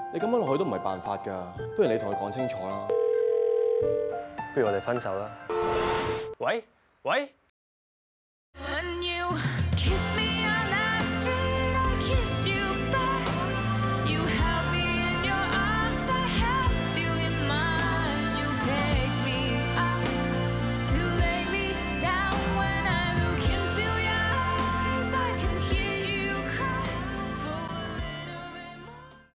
你咁樣落去都唔係辦法㗎，不如你同佢講清楚啦。 不如我哋分手啦。喂。 When you kiss me